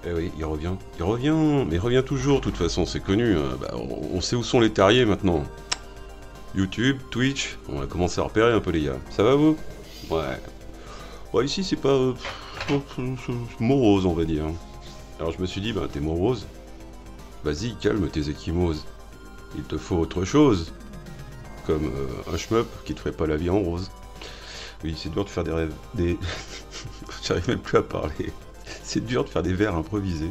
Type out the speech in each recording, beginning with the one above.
Eh oui, il revient. Mais il revient toujours, de toute façon, c'est connu. Hein. Bah, on sait où sont les terriers maintenant. YouTube, Twitch, on a commencé à repérer un peu les gars. Ça va vous? Ouais. Ouais, ici c'est pas... morose, on va dire. Alors je me suis dit, bah t'es morose. Vas-y, calme tes échymoses. Il te faut autre chose. Comme un shmup qui te ferait pas la vie en rose. Oui, c'est dur de faire des rêves... Des... J'arrive même plus à parler. C'est dur de faire des vers improvisés.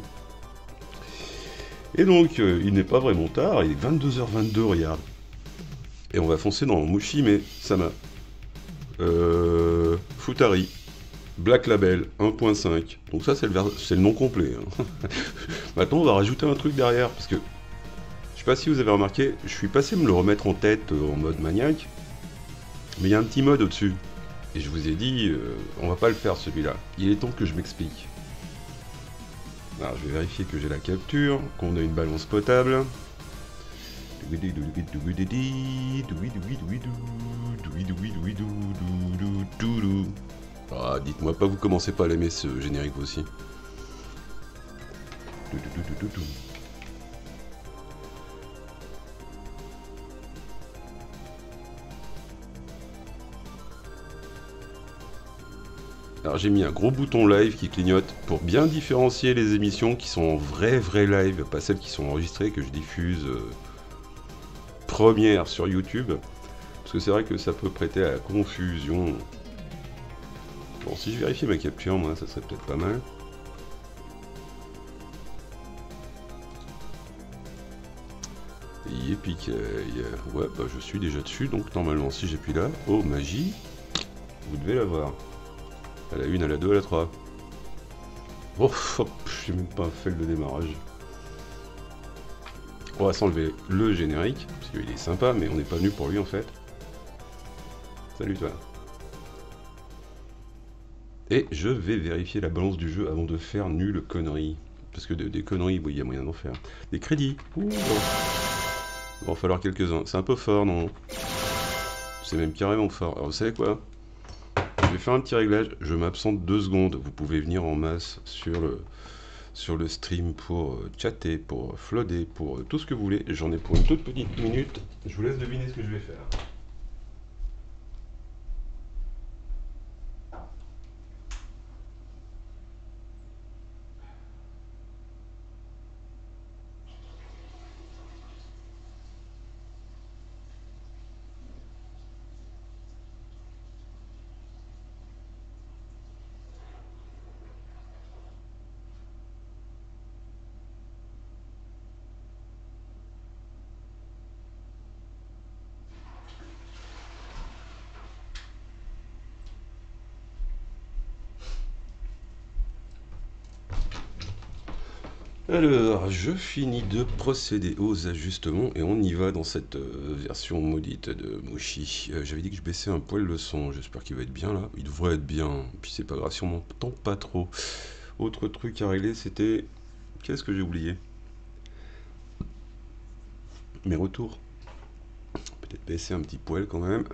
Et donc, il n'est pas vraiment tard, il est 22h22, regarde. Et on va foncer dans Mushi, mais Sama. Futari. Black Label 1.5. Donc ça, c'est le nom complet. Hein. Maintenant, on va rajouter un truc derrière, parce que... Je sais pas si vous avez remarqué, je suis passé me le remettre en tête en mode maniaque. Mais il y a un petit mode au-dessus. Et je vous ai dit, on va pas le faire celui-là. Il est temps que je m'explique. Alors je vais vérifier que j'ai la capture, qu'on a une balance potable. Ah, dites-moi pas, vous commencez pas à l'aimer ce générique vous aussi. Alors j'ai mis un gros bouton live qui clignote pour bien différencier les émissions qui sont en vrai live, pas celles qui sont enregistrées que je diffuse première sur YouTube. Parce que c'est vrai que ça peut prêter à la confusion. Bon, si je vérifiais ma capture, moi, ça serait peut-être pas mal. Yippee, ouais, bah je suis déjà dessus, donc normalement si j'appuie là, oh magie, vous devez la voir. À la 1, à la 2, à la 3. Oh, hop, j'ai même pas fait le démarrage. On va s'enlever le générique, parce qu'il est sympa, mais on n'est pas venu pour lui en fait. Salut toi. Et je vais vérifier la balance du jeu avant de faire nulle connerie. Parce que des conneries, oui, il y a moyen d'en faire. Des crédits. Ouh, bon. Il va en falloir quelques-uns. C'est un peu fort, non? C'est même carrément fort. Alors vous savez quoi? Je vais faire un petit réglage, je m'absente 2 secondes. Vous pouvez venir en masse sur le stream pour chatter, pour flotter, pour tout ce que vous voulez. J'en ai pour une toute petite minute. Je vous laisse deviner ce que je vais faire. Alors, je finis de procéder aux ajustements et on y va dans cette version maudite de Mushi. J'avais dit que je baissais un poil le son, j'espère qu'il va être bien là. Il devrait être bien, puis c'est pas grave si on m'entend pas trop. Autre truc à régler, c'était... Qu'est-ce que j'ai oublié? Mes retours. Peut-être baisser un petit poil quand même.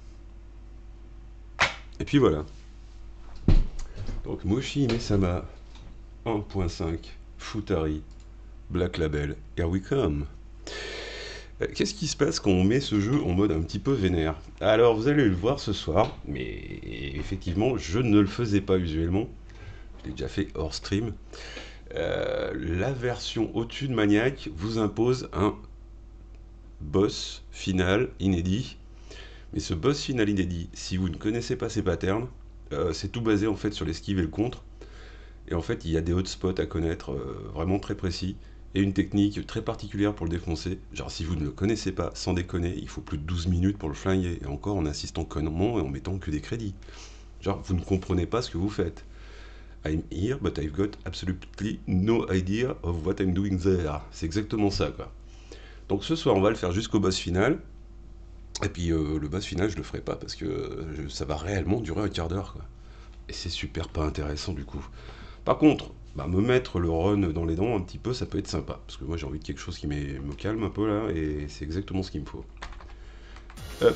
Et puis voilà. Donc Mushi Mesama 1.5. Futari, Black Label, Here We Come. Qu'est-ce qui se passe quand on met ce jeu en mode un petit peu vénère? Alors vous allez le voir ce soir, mais effectivement je ne le faisais pas usuellement. Je l'ai déjà fait hors stream. La version au-dessus de Maniac vous impose un boss final inédit. Mais ce boss final inédit, si vous ne connaissez pas ses patterns, c'est tout basé en fait sur l'esquive et le contre. Et en fait, il y a des hotspots à connaître vraiment très précis et une technique très particulière pour le défoncer. Genre, si vous ne le connaissez pas, sans déconner, il faut plus de 12 minutes pour le flinguer. Et encore en insistant connement et en mettant que des crédits. Genre, vous ne comprenez pas ce que vous faites. I'm here, but I've got absolutely no idea of what I'm doing there. C'est exactement ça, quoi. Donc ce soir, on va le faire jusqu'au boss final. Et puis, le boss final, je le ferai pas parce que ça va réellement durer un quart d'heure, quoi. Et c'est super pas intéressant, du coup. Par contre, bah, me mettre le run dans les dents un petit peu, ça peut être sympa. Parce que moi j'ai envie de quelque chose qui me calme un peu là, et c'est exactement ce qu'il me faut. Hop.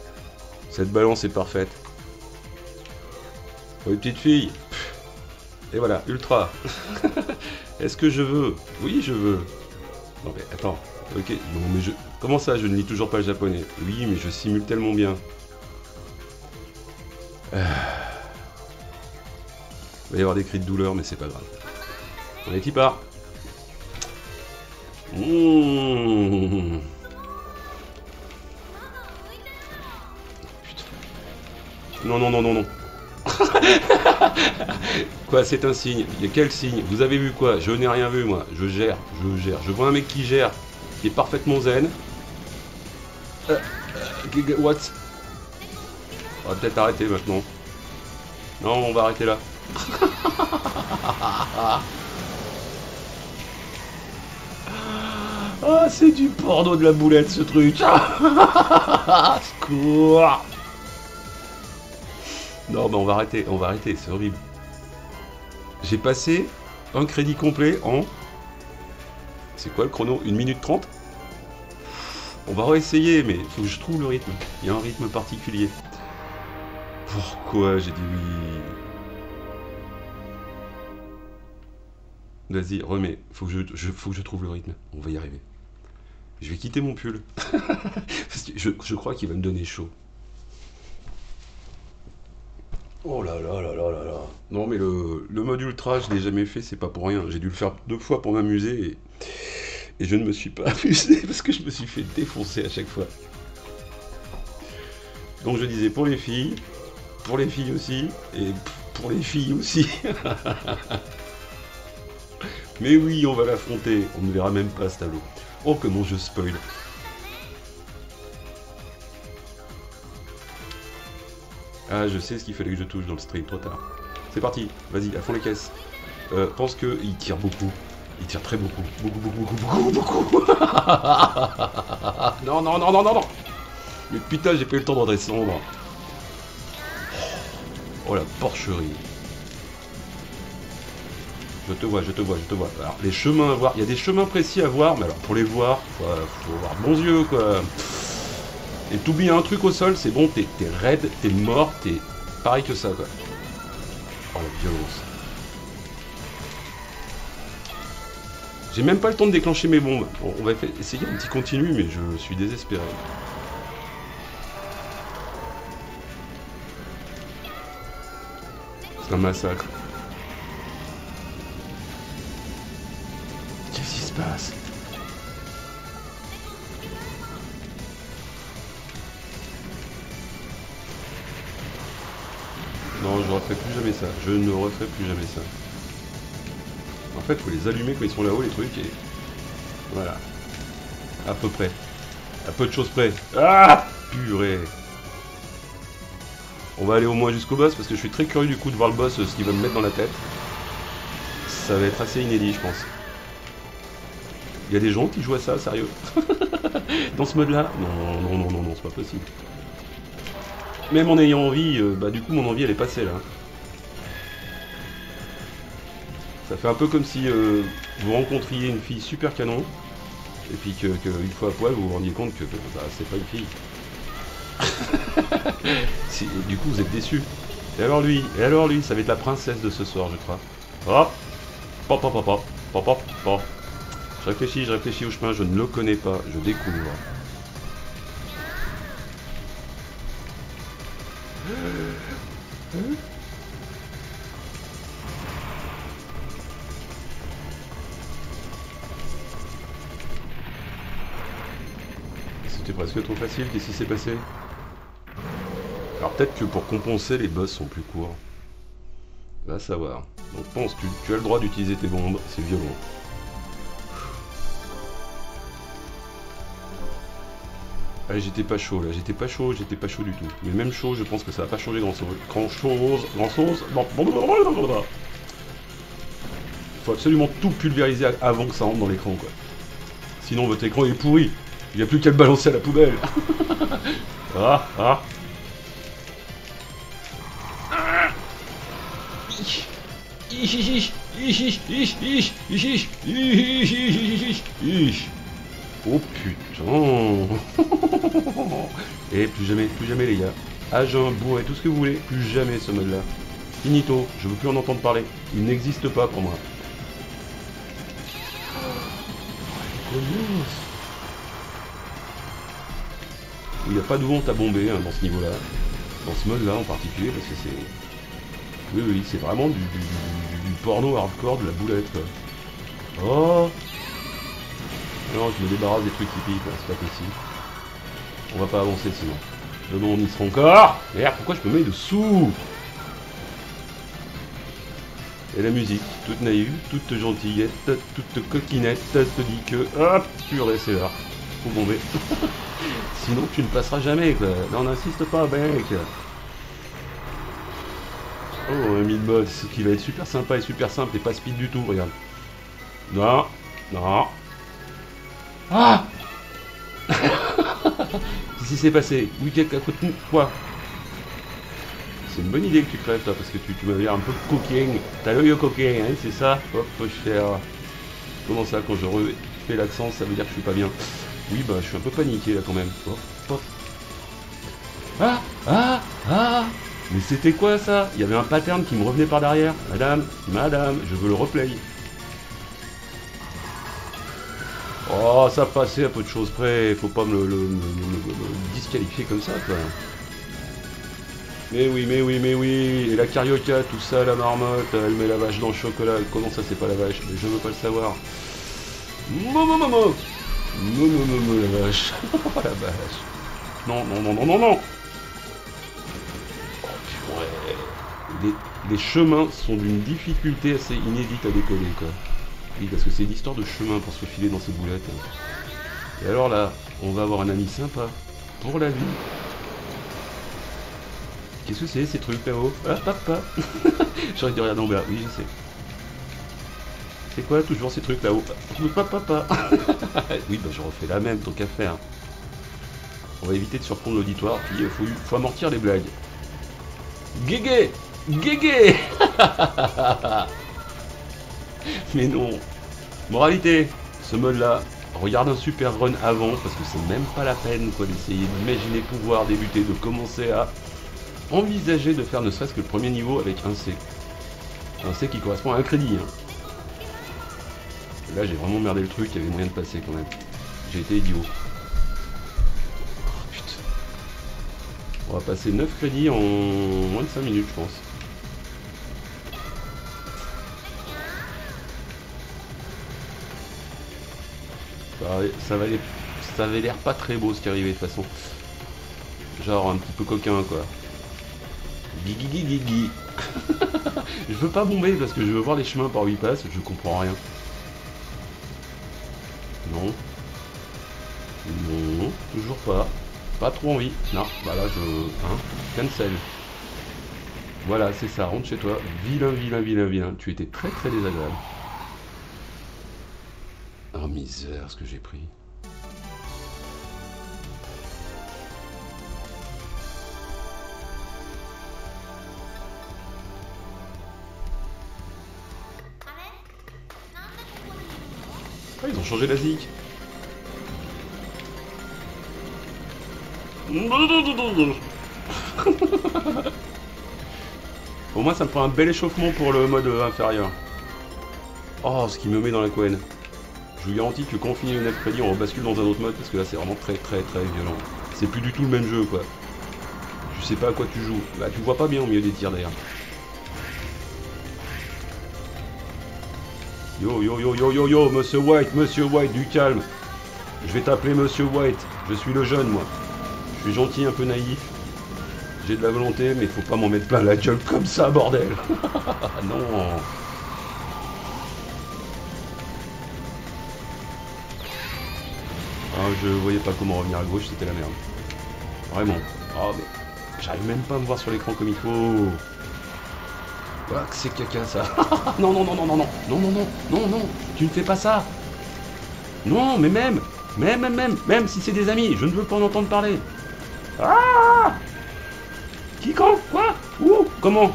Cette balance est parfaite. Oh les petites filles. Et voilà, ultra. Est-ce que je veux? Oui, je veux. Non mais attends, ok, non mais je... Comment ça, je ne lis toujours pas le japonais? Oui, mais je simule tellement bien. Il va y avoir des cris de douleur, mais c'est pas grave. On est y part. Mmh. Putain. Non, non, non, non, non. Quoi, c'est un signe? Il y a quel signe? Vous avez vu quoi? Je n'ai rien vu, moi. Je gère, je gère. Je vois un mec qui gère, qui est parfaitement zen. What? On va peut-être arrêter maintenant. Non, on va arrêter là. Ah, c'est du porno de la boulette, ce truc. Secours. Non, mais on va arrêter, c'est horrible. J'ai passé un crédit complet en... C'est quoi le chrono? 1 minute 30? On va réessayer, mais il faut que je trouve le rythme. Il y a un rythme particulier. Pourquoi j'ai dit oui? Vas-y, remets. Faut que je trouve le rythme. On va y arriver. Je vais quitter mon pull. Parce que je crois qu'il va me donner chaud. Oh là là là là là là. Non mais le mode ultra, je l'ai jamais fait, c'est pas pour rien. J'ai dû le faire 2 fois pour m'amuser et je ne me suis pas amusé parce que je me suis fait défoncer à chaque fois. Donc je disais pour les filles aussi, et pour les filles aussi. Mais oui, on va l'affronter, on ne verra même pas ce tableau. Oh comment je spoil. Ah, je sais ce qu'il fallait que je touche dans le stream, trop tard. C'est parti, vas-y, à fond les caisses. Pense qu'il tire beaucoup. Il tire très beaucoup. Beaucoup. Non, non, non, non, non, non. Mais putain, j'ai pas eu le temps de redescendre. Oh la porcherie. Je te vois. Alors, les chemins à voir, il y a des chemins précis à voir, mais alors pour les voir, faut avoir bons yeux, quoi. Et t'oublies un truc au sol, c'est bon, t'es raide, t'es mort, t'es pareil que ça, quoi. Oh la violence. J'ai même pas le temps de déclencher mes bombes. Bon, on va essayer un petit continu, mais je suis désespéré. C'est un massacre. Qu'est-ce qui se passe? Non, je referai plus jamais ça. Je ne referai plus jamais ça. En fait, faut les allumer quand ils sont là-haut, les trucs, et... Voilà. À peu près. À peu de choses près. Ah, purée. On va aller au moins jusqu'au boss, parce que je suis très curieux du coup de voir le boss, ce qu'il va me mettre dans la tête. Ça va être assez inédit, je pense. Il y a des gens qui jouent à ça, sérieux? Dans ce mode-là? Non, c'est pas possible. Même en ayant envie, bah du coup mon envie elle est passée là. Ça fait un peu comme si vous rencontriez une fille super canon, et puis que une fois à poil vous vous rendiez compte que bah, c'est pas une fille. Du coup vous êtes déçus. Et alors lui, ça va être la princesse de ce soir je crois. Hop, pop. Je réfléchis au chemin, je ne le connais pas, je découvre. C'était presque trop facile, qu'est-ce qui s'est passé? Alors peut-être que pour compenser, les boss sont plus courts. Va savoir. Donc pense, tu as le droit d'utiliser tes bombes, c'est violent. Ah, j'étais pas chaud là, j'étais pas chaud du tout. Mais même chaud, je pense que ça va pas changer grand chose. Faut absolument tout pulvériser avant que ça rentre dans l'écran quoi. Sinon votre écran est pourri. Il n'y a plus qu'à le balancer à la poubelle. Ah. Oh putain. Et plus jamais les gars. À jeun, bourré, tout ce que vous voulez, plus jamais ce mode là. Finito, je veux plus en entendre parler. Il n'existe pas pour moi. Il n'y a pas de honte à bomber hein, dans ce niveau-là. Dans ce mode-là en particulier, parce que c'est... Oui, oui, c'est vraiment du porno hardcore de la boulette, quoi. Oh non, je me débarrasse des trucs hippiques, c'est pas possible. On va pas avancer sinon. Demain on y sera encore. Merde, pourquoi je me mets dessous? Et la musique, toute naïve, toute gentillette, toute coquinette, te dit que... Hop, purée, c'est là. Faut bomber. Sinon tu ne passeras jamais, quoi. Non, n'insiste pas, mec. Oh, un mid-boss qui va être super sympa et super simple et pas speed du tout, regarde. Non, non. Ah. Qu'est-ce qui s'est passé? Oui, quelqu'un à côté de quoi? C'est une bonne idée que tu crèves, toi, parce que tu m'avais l'air un peu coquin. T'as l'œil au coquin, hein, c'est ça? Hop, je fais... Comment ça, quand je refais l'accent, ça veut dire que je suis pas bien? Oui, bah, je suis un peu paniqué, là, quand même. Hop, hop. Ah. Ah. Ah. Mais c'était quoi, ça? Il y avait un pattern qui me revenait par derrière. Madame, madame, je veux le replay. Oh, ça passait à peu de choses près. Faut pas me disqualifier comme ça, quoi. Mais oui, mais oui, mais oui. Et la carioca, tout ça, la marmotte, elle met la vache dans le chocolat. Comment ça, c'est pas la vache? Je veux pas le savoir. Momo, la vache. La vache. Non, non, non, non, non, non. Oh, purée. Les chemins sont d'une difficulté assez inédite à décoller, quoi. Oui, parce que c'est l'histoire de chemin pour se filer dans ces boulettes. Et alors là, on va avoir un ami sympa pour la vie. Qu'est-ce que c'est ces trucs là-haut? Ah, papa. J'aurais dû regarder en bas. Oui, je sais. C'est quoi toujours ces trucs là-haut? Papa. Oui, bah je refais la même, tant qu'à faire. On va éviter de surprendre l'auditoire, puis il faut amortir les blagues. Guégué. Guégué. Mais non. Moralité, ce mode-là, regarde un super run avant, parce que c'est même pas la peine quoi d'essayer d'imaginer pouvoir débuter, de commencer à envisager de faire ne serait-ce que le premier niveau avec un C. Un C qui correspond à un crédit. Hein. Là j'ai vraiment merdé le truc, il y avait moyen de passer quand même. J'ai été idiot. Oh, putain. On va passer 9 crédits en moins de 5 minutes je pense. Ça avait l'air pas très beau ce qui arrivait de toute façon. Genre un petit peu coquin quoi. Guigui. Je veux pas bomber parce que je veux voir les chemins par où ils passent, je comprends rien. Non. Non, toujours pas. Pas trop envie. Non, bah là je... Hein, cancel. Voilà, c'est ça, rentre chez toi. Vilain. Tu étais très très désagréable. Oh misère, ce que j'ai pris. Ah, ils ont changé la zik. Au moins ça me fera un bel échauffement pour le mode inférieur. Oh, ce qui me met dans la couenne. Je vous garantis que quand on finit le 9 crédits, on rebascule dans un autre mode parce que là c'est vraiment très violent. C'est plus du tout le même jeu quoi. Je sais pas à quoi tu joues. Bah tu vois pas bien au milieu des tirs d'ailleurs. Yo, Monsieur White, du calme. Je vais t'appeler Monsieur White. Je suis le jeune moi. Je suis gentil, un peu naïf. J'ai de la volonté, mais faut pas m'en mettre plein la gueule comme ça, bordel. Non. Ah, je voyais pas comment revenir à gauche, c'était la merde. Vraiment. Ah, mais j'arrive même pas à me voir sur l'écran comme il faut. Ah, que c'est caca ça. Non, tu ne fais pas ça. Non, mais même si c'est des amis, je ne veux pas en entendre parler. Ah. Qui, quand, quoi, où, comment?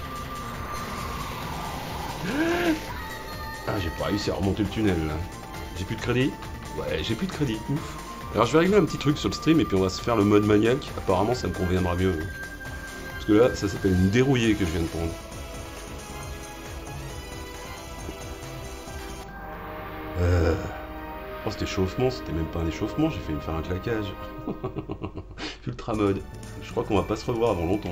Ah, j'ai pas réussi à remonter le tunnel là. J'ai plus de crédit. Ouais, j'ai plus de crédit, ouf. Alors je vais régler un petit truc sur le stream et puis on va se faire le mode maniaque. Apparemment ça me conviendra mieux. Parce que là, ça s'appelle une dérouillée que je viens de prendre. Oh, cet échauffement, c'était même pas un échauffement, j'ai failli me faire un claquage. Ultra mode. Je crois qu'on va pas se revoir avant longtemps.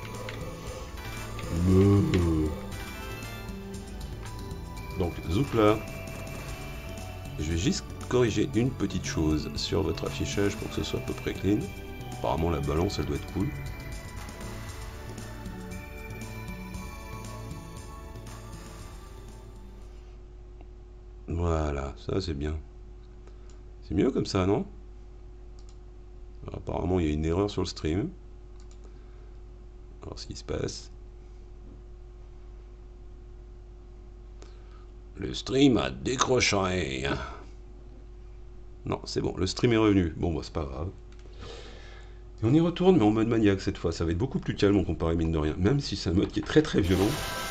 Donc, Zoukla. Je vais juste corriger une petite chose sur votre affichage pour que ce soit à peu près clean. Apparemment, la balance, elle doit être cool. Voilà, ça c'est bien. C'est mieux comme ça, non? Alors, apparemment, il y a une erreur sur le stream. Alors, ce qui se passe. Le stream a décroché. Non, c'est bon, le stream est revenu. Bon, bah, c'est pas grave. Et on y retourne, mais en mode maniaque cette fois. Ça va être beaucoup plus calme en comparé, mine de rien. Même si c'est un mode qui est très très violent.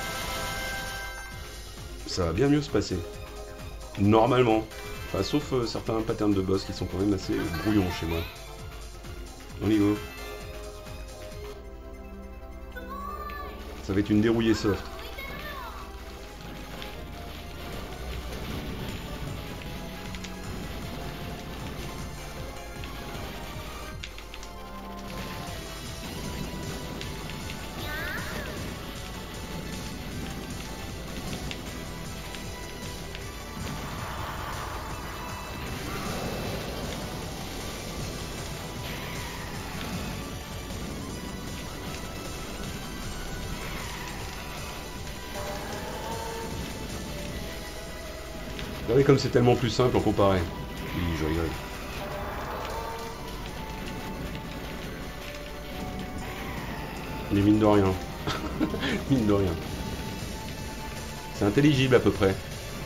Ça va bien mieux se passer. Normalement. Enfin, sauf certains patterns de boss qui sont quand même assez brouillons chez moi. On y go. Ça va être une dérouillée soft. Regardez comme c'est tellement plus simple en comparé. Oui, je rigole. Mais mine de rien. Mine de rien. C'est intelligible à peu près.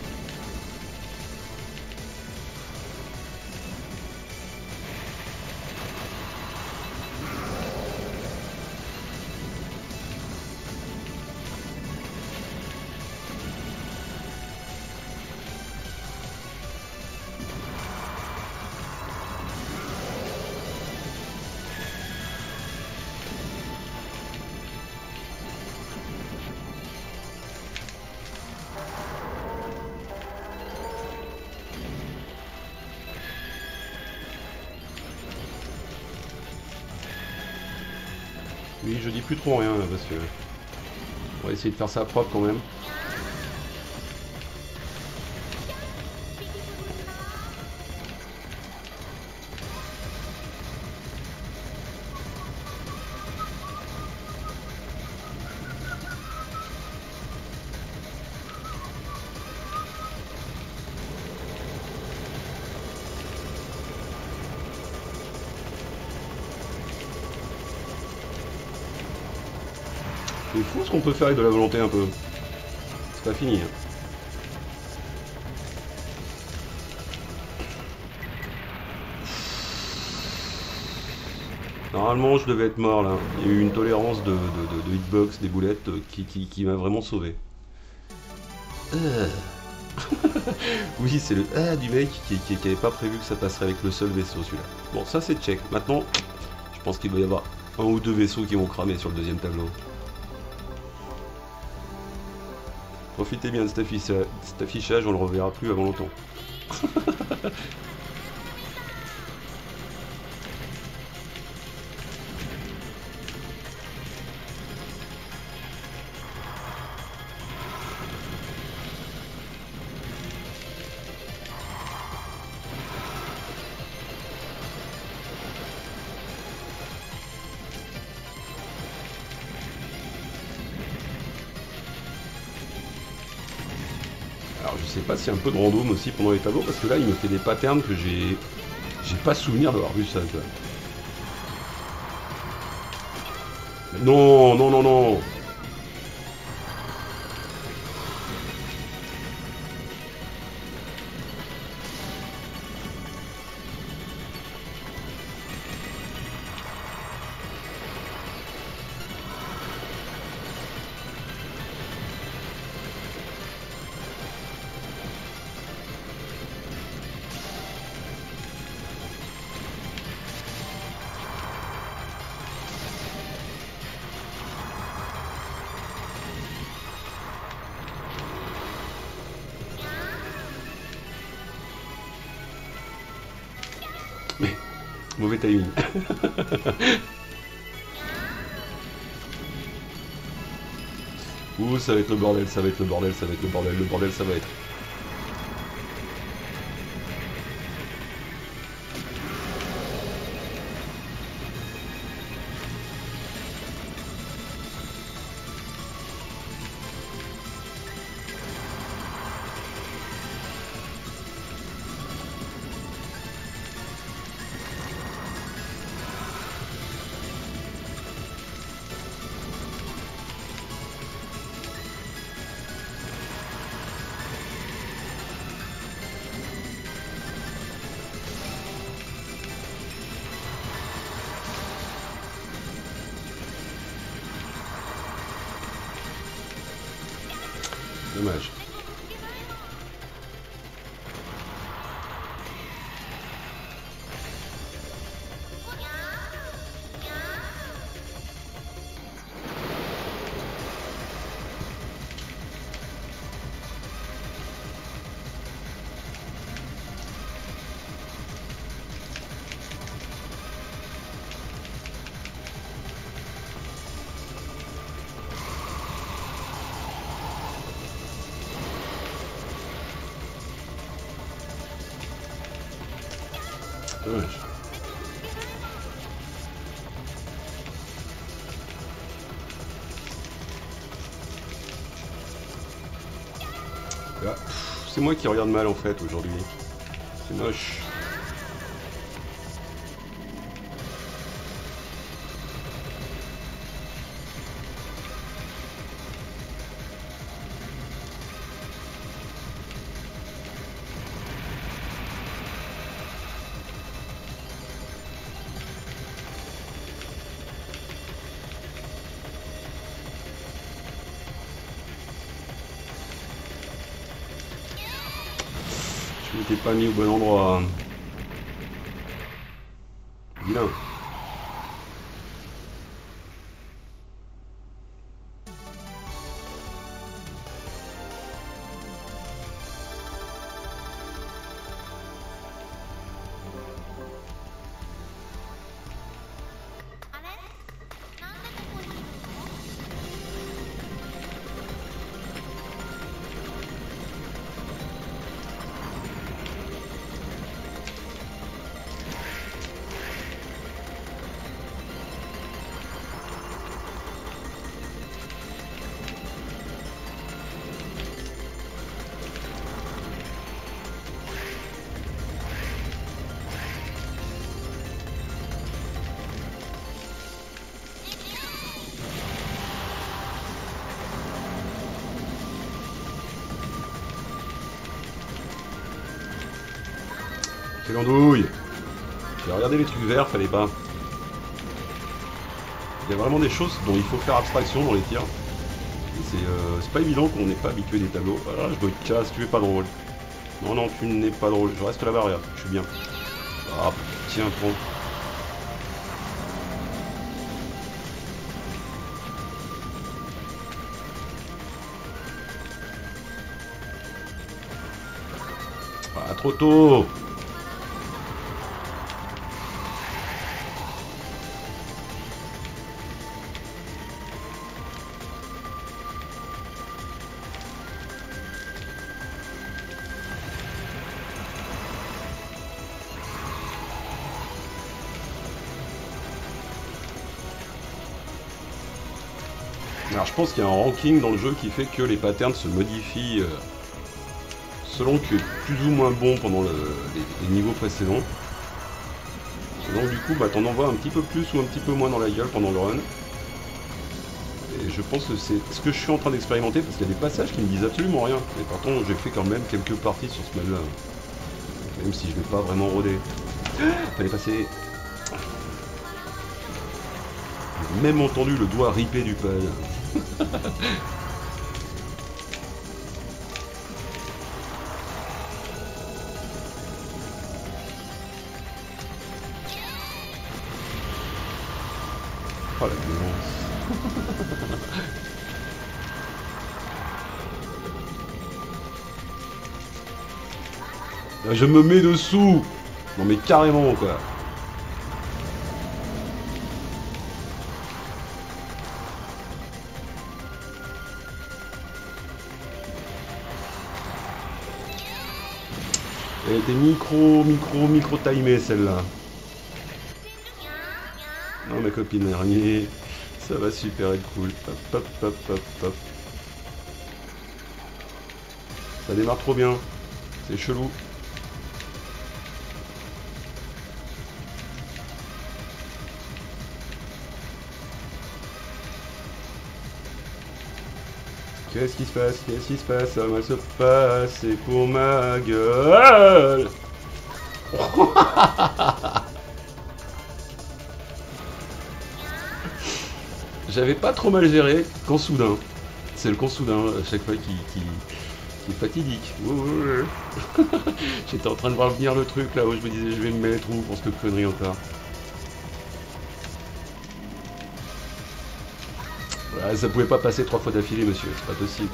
Oui, je dis plus trop rien là parce que on va essayer de faire ça propre quand même. C'est fou ce qu'on peut faire avec de la volonté un peu. C'est pas fini. Hein. Normalement, je devais être mort là. Il y a eu une tolérance de hitbox, des boulettes qui m'a vraiment sauvé. Oui, c'est le du mec qui avait pas prévu que ça passerait avec le seul vaisseau celui-là. Bon, ça c'est check. Maintenant, je pense qu'il va y avoir un ou deux vaisseaux qui vont cramer sur le deuxième tableau. Profitez bien de cet affichage, on le reverra plus avant longtemps. Alors je sais pas s'il y a un peu de random aussi pendant les tableaux, parce que là il me fait des patterns que j'ai pas souvenir d'avoir vu ça. Quoi. Non, non, non, non. Mauvais timing. Ouh, ça va être le bordel, ça va être le bordel, ça va être le bordel, le bordel ça va être. Dommage. Dommage. Ah, c'est moi qui regarde mal en fait aujourd'hui. C'est moche. Je m'étais pas mis au bon endroit. Vilain. Quelle andouille! J'ai regardé les trucs verts, fallait pas. Il y a vraiment des choses dont il faut faire abstraction dans les tirs. C'est pas évident qu'on n'est pas habitué des tableaux. Voilà, je me casse, tu es pas drôle. Non, non, tu n'es pas drôle. Je reste là-bas, regarde, je suis bien. Ah, tiens, prends. Ah, trop tôt! Alors je pense qu'il y a un ranking dans le jeu qui fait que les patterns se modifient selon que tu es plus ou moins bon pendant les niveaux précédents. Et donc du coup bah, t'en envoies un petit peu plus ou un petit peu moins dans la gueule pendant le run. Et je pense que c'est ce que je suis en train d'expérimenter parce qu'il y a des passages qui me disent absolument rien. Et pourtant j'ai fait quand même quelques parties sur ce mode-là. Même si je vais pas vraiment rôder. Fallait passer. J'ai même entendu le doigt ripé du pad. Oh la violence. Là, je me mets dessous. Non mais carrément quoi. Elle était micro timée celle-là. Non, ma copine araignée, ça va super être cool. Hop, hop, hop, hop, hop. Ça démarre trop bien. C'est chelou. Qu'est-ce qui se passe? Qu'est-ce qui se passe? Ça va se passer pour ma gueule. J'avais pas trop mal géré quand soudain. C'est le quand soudain à chaque fois qui est fatidique. J'étais en train de voir venir le truc là où je me disais je vais me mettre où pour cette connerie encore. Voilà, ça pouvait pas passer 3 fois d'affilée, monsieur, c'est pas possible.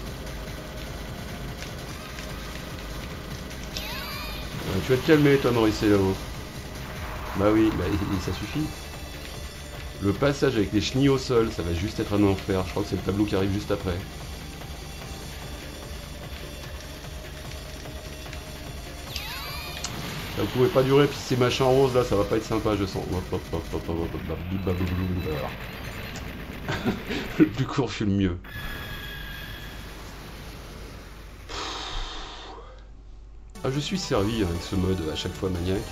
Tu vas te calmer, toi, Maurice, là-haut. Bah oui, bah, ça suffit. Le passage avec les chenilles au sol, ça va juste être un enfer. Je crois que c'est le tableau qui arrive juste après. Ça ne pouvait pas durer, puis ces machins roses là, ça va pas être sympa, je sens. Le plus court fut le mieux. Ah, je suis servi avec ce mode à chaque fois maniaque.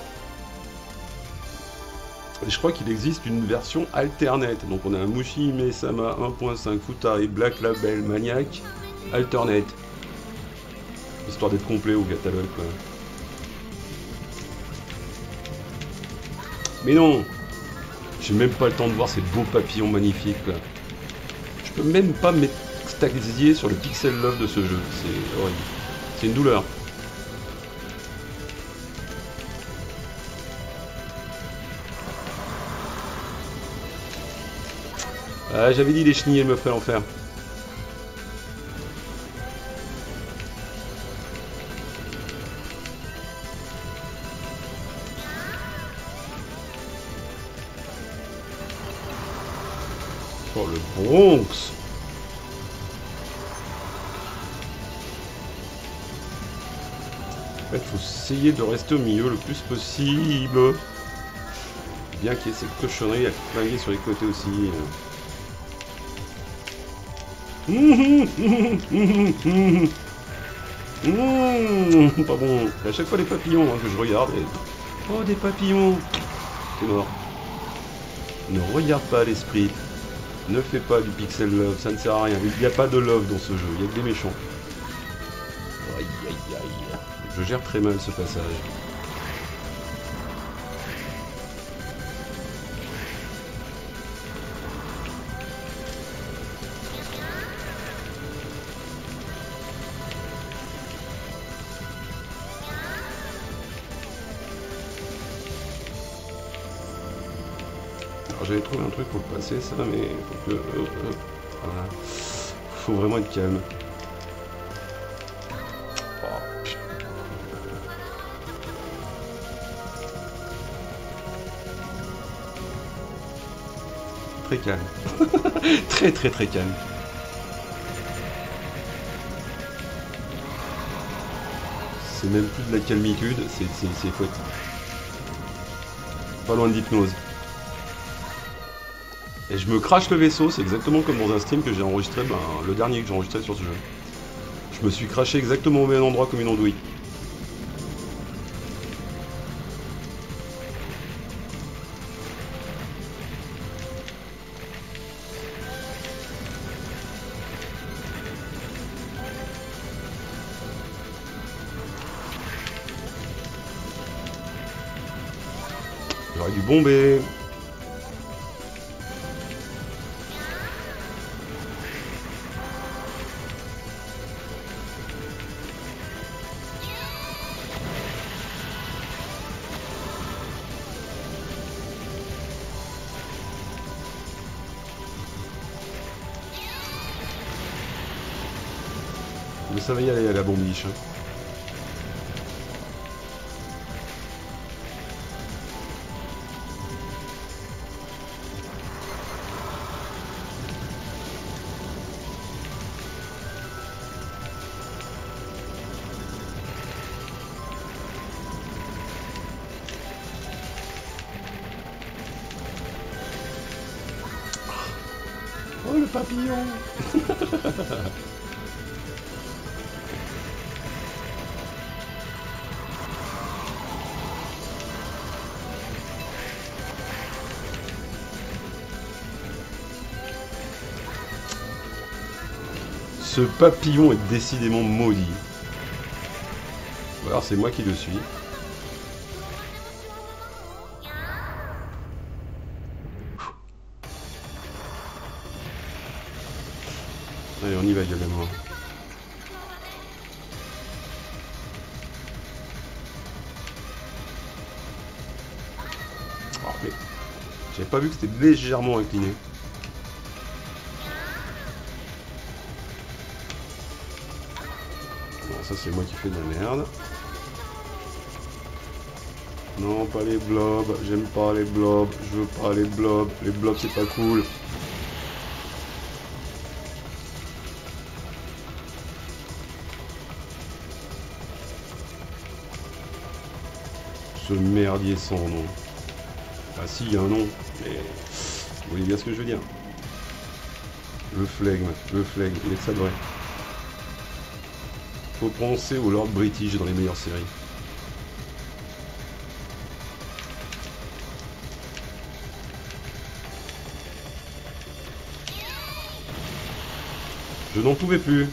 Et je crois qu'il existe une version alternate. Donc on a un Mushi Mesama 1.5 Futari Black Label Maniac alternate. Histoire d'être complet au catalogue quoi. Mais non! J'ai même pas le temps de voir ces beaux papillons magnifiques là. Je peux même pas m'extasier sur le pixel love de ce jeu. C'est horrible. C'est une douleur. Ah, j'avais dit les chenilles, elles me feraient l'enfer. Oh, le Bronx! En fait, faut essayer de rester au milieu le plus possible. Bien qu'il y ait cette cochonnerie à flinguer sur les côtés aussi. Pas bon. À chaque fois les papillons hein, que je regarde. Et... oh, des papillons! T'es mort. Ne regarde pas l'esprit. Ne fais pas du pixel love, ça ne sert à rien. Il n'y a pas de love dans ce jeu, il y a que des méchants. Aïe aïe aïe. Je gère très mal ce passage. J'avais trouvé un truc pour le passer ça, mais faut que... voilà. Faut vraiment être calme. Oh. Très calme. Très très très calme. C'est même plus de la calmitude, c'est fouette. Pas loin de l'hypnose. Et je me crache le vaisseau, c'est exactement comme dans un stream que j'ai enregistré, le dernier que j'ai enregistré sur ce jeu. Je me suis craché exactement au même endroit comme une andouille. J'aurais dû bomber. Mais ça va y aller à la bombiche. Hein. papillon. Ce papillon est décidément maudit. Ou alors c'est moi qui le suis. Allez, on y va, également. Oh, mais j'avais pas vu que c'était légèrement incliné. Bon, ça c'est moi qui fais de la merde. Non, pas les blobs, j'aime pas les blobs, je veux pas les blobs c'est pas cool. Ce merdier sans nom. Ah si, il y a un nom, mais vous voyez bien ce que je veux dire. Le flegme, il est de ça de vrai. Faut penser au Lord British dans les meilleures séries. Je n'en pouvais plus.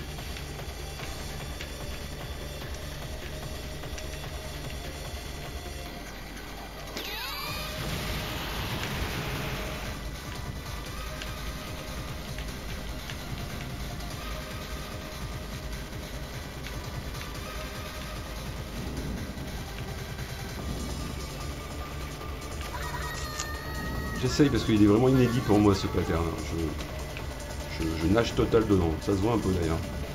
J'essaye parce qu'il est vraiment inédit pour moi ce pattern. Je nage total dedans. Ça se voit un peu d'ailleurs.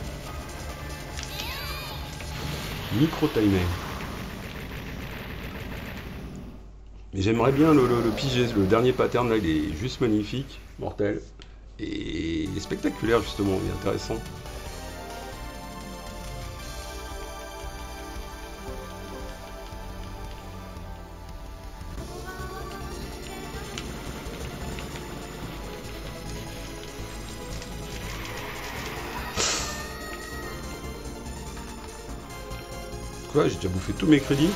Micro-timé. Mais j'aimerais bien le piger. Le dernier pattern là, il est juste magnifique. Mortel. Et il est spectaculaire justement. Il est intéressant. Quoi, j'ai déjà bouffé tous mes crédits.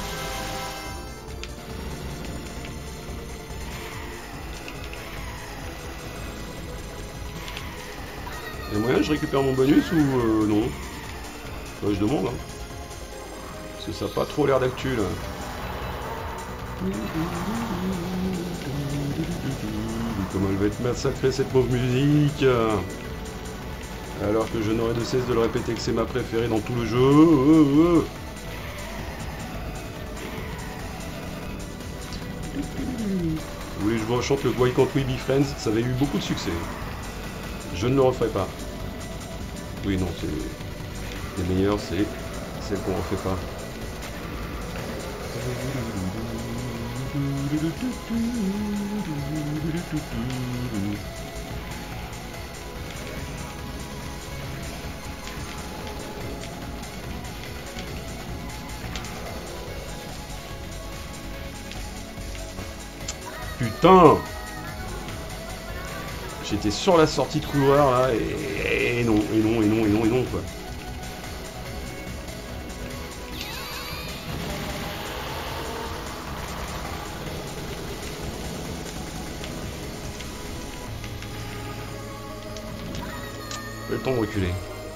Il y a moyen que je récupère mon bonus ou non? Ouais, je demande. Hein. Parce que ça n'a pas trop l'air d'actu là. Comment elle va être massacrée cette pauvre musique. Alors que je n'aurai de cesse de le répéter que c'est ma préférée dans tout le jeu. Vous voulez que je vous rechante le Why Can't We Be Friends? Ça avait eu beaucoup de succès. Je ne le referai pas. Oui, non, c'est les meilleurs, c'est celle qu'on ne refait pas. Putain! J'étais sur la sortie de couloir là et non, quoi. J'ai le temps de reculer.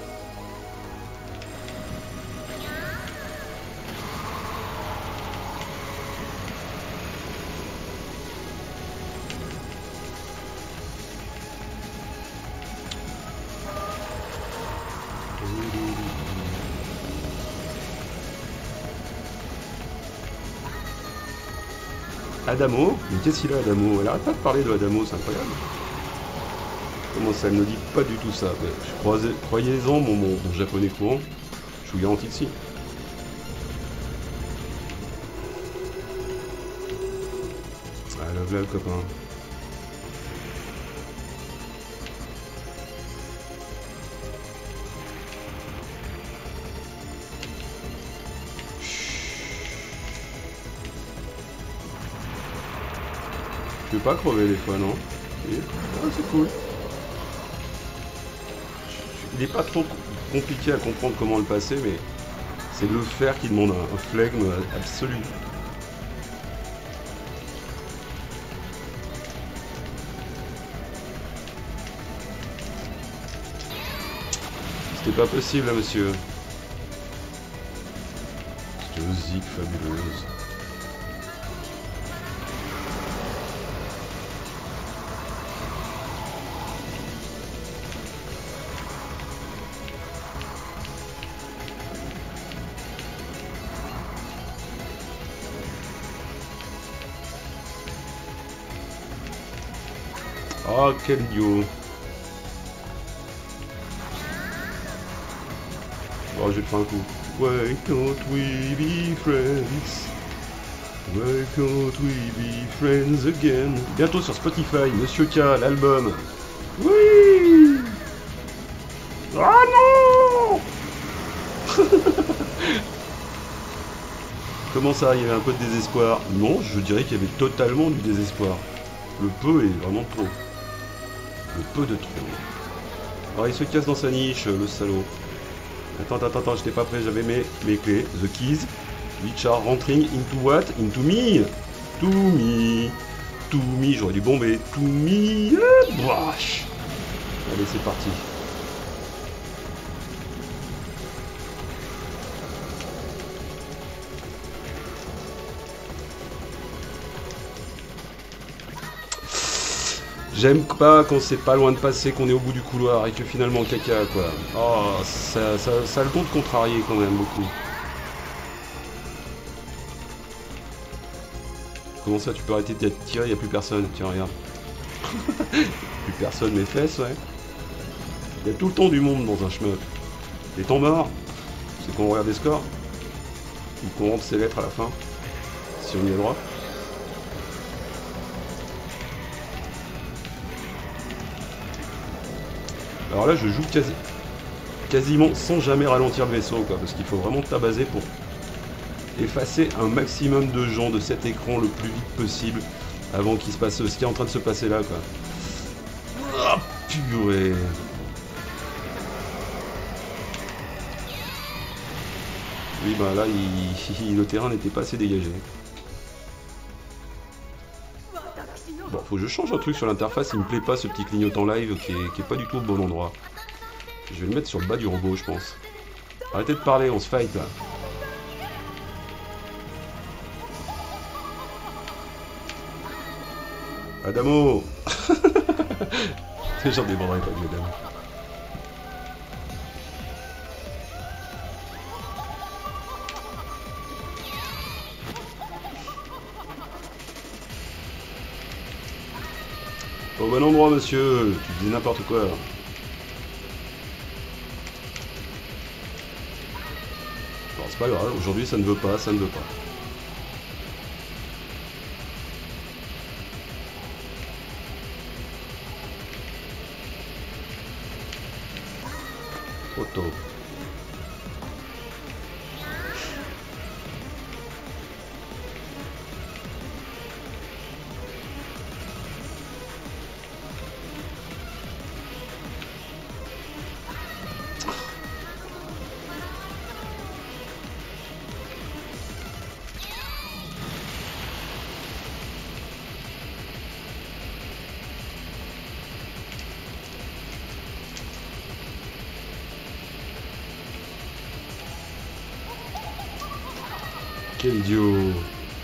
Adamo? Mais qu'est-ce qu'il a, Adamo? Elle arrête pas de parler de Adamo, c'est incroyable. Comment ça, elle ne dit pas du tout ça? Croyez-en, mon japonais courant, je vous garantis que si. Ah, le là, le copain. Tu veux pas crever des fois, non? Oui. Ah, c'est cool. n'est pas trop compliqué à comprendre comment le passer, mais c'est le faire qui demande un flegme absolu. C'était pas possible, là, monsieur. Cette musique fabuleuse. Oh, quel idiot. Oh, je vais te faire un coup. Why can't we be friends? Why can't we be friends again? Bientôt sur Spotify, Monsieur K, l'album. Oui. Ah non. Comment ça, il y avait un peu de désespoir? Non, je dirais qu'il y avait totalement du désespoir. Le peu est vraiment trop. Le peu de trop. Alors il se casse dans sa niche, le salaud. Attends, j'étais pas prêt, j'avais mes clés. The keys, which are entering into what? Into me. To me. To me, j'aurais dû bomber. To me. Wesh. Allez, c'est parti. J'aime pas quand c'est pas loin de passer, qu'on est au bout du couloir et que finalement caca quoi. Oh, ça a le don de contrarier quand même beaucoup. Comment ça, tu peux arrêter de tirer, y a plus personne. Tiens, regarde. Plus personne, mes fesses, ouais. Y a tout le temps du monde dans un shmup. Les temps morts, c'est qu'on regarde des scores. Ou qu'on rentre ses lettres à la fin. Si on y a droit. Alors là, je joue quasiment sans jamais ralentir le vaisseau, quoi, parce qu'il faut vraiment tabasser pour effacer un maximum de gens de cet écran le plus vite possible avant qu'il se passe ce qui est en train de se passer là, quoi. Ah, purée. Oui, bah là, le terrain n'était pas assez dégagé. Bon, faut que je change un truc sur l'interface, il me plaît pas ce petit clignotant live qui est pas du tout au bon endroit. Je vais le mettre sur le bas du robot, je pense. Arrêtez de parler, on se fight là. Adamo. J'en déborderai pas de madame. Au bon endroit, monsieur, tu dis n'importe quoi. Bon, c'est pas grave, aujourd'hui ça ne veut pas, ça ne veut pas. Auto. Quel idiot.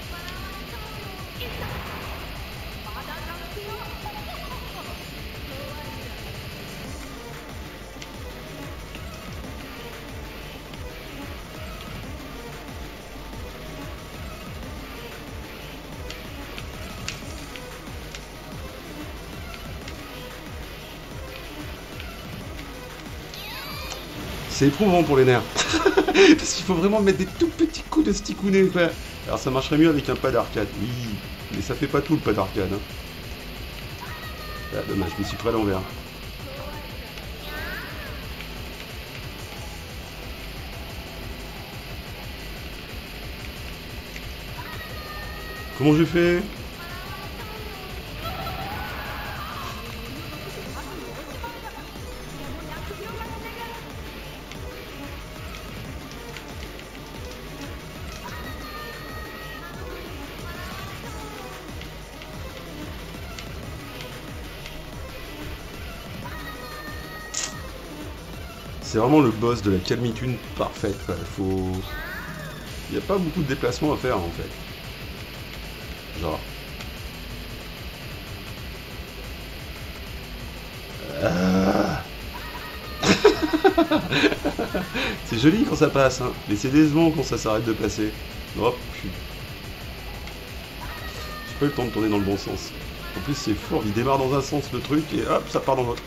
C'est éprouvant pour les nerfs. Parce qu'il faut vraiment mettre des tout petits coups de sticounet. Alors ça marcherait mieux avec un pad arcade. Oui, mais ça fait pas tout le pad arcade. Hein. Ah, dommage, je me suis pris à l'envers. Comment je fais? C'est vraiment le boss de la calmitune parfaite, quoi. Faut... Il n'y a pas beaucoup de déplacements à faire, en fait. Genre... C'est joli quand ça passe, hein. Mais c'est décevant quand ça s'arrête de passer. Hop, j'ai pas eu le temps de tourner dans le bon sens. En plus, c'est fourbe, il démarre dans un sens le truc et hop, ça part dans l'autre.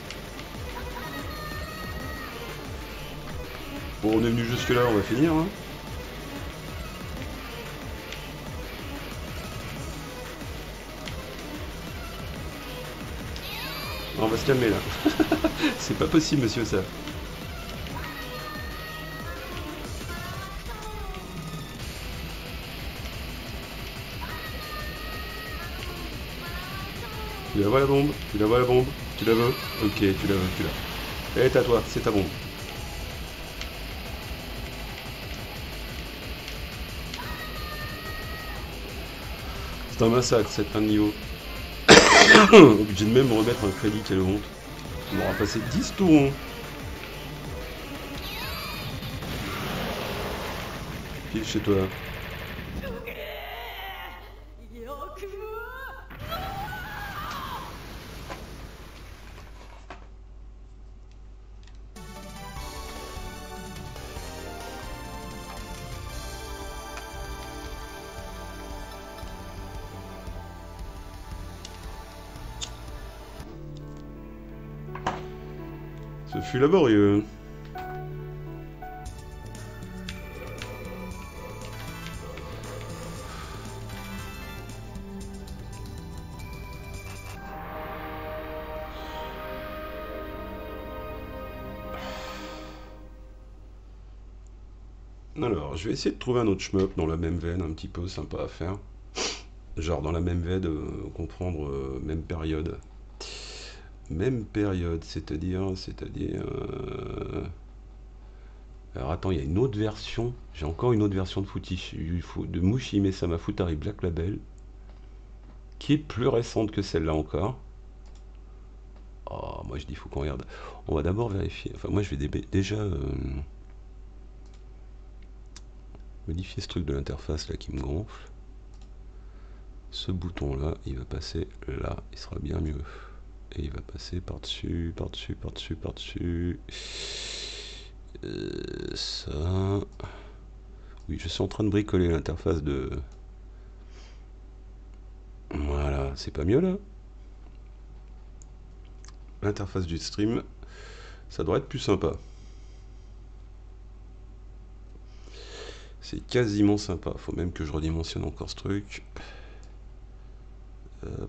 Bon, on est venu jusque là, on va finir, hein. On va se calmer là. C'est pas possible, monsieur, ça. Tu la vois la bombe? Tu la vois la bombe? Tu la veux? Ok, tu la veux, tu l'as. Elle est à toi, c'est ta bombe. C'est un massacre cette fin de niveau. Obligé de même me remettre un crédit, quelle honte. On aura passé 10 tours. Hein. File chez toi. Ce fut laborieux. Alors, je vais essayer de trouver un autre shmup dans la même veine, un petit peu sympa à faire. Genre dans la même veine, comprendre même période. Même période, c'est-à-dire... Alors attends, il y a une autre version. J'ai encore une autre version de Footy. De Mushihime Sama Futari Black Label. Qui est plus récente que celle-là encore. Oh, moi je dis faut qu'on regarde. On va d'abord vérifier. Enfin, moi je vais déjà modifier ce truc de l'interface là qui me gonfle. Ce bouton là, il va passer là. Il sera bien mieux. Et il va passer par-dessus, par-dessus, par-dessus, par-dessus. Ça. Oui, je suis en train de bricoler l'interface de... Voilà, c'est pas mieux là. L'interface du stream, ça devrait être plus sympa. C'est quasiment sympa. Faut même que je redimensionne encore ce truc. Hop.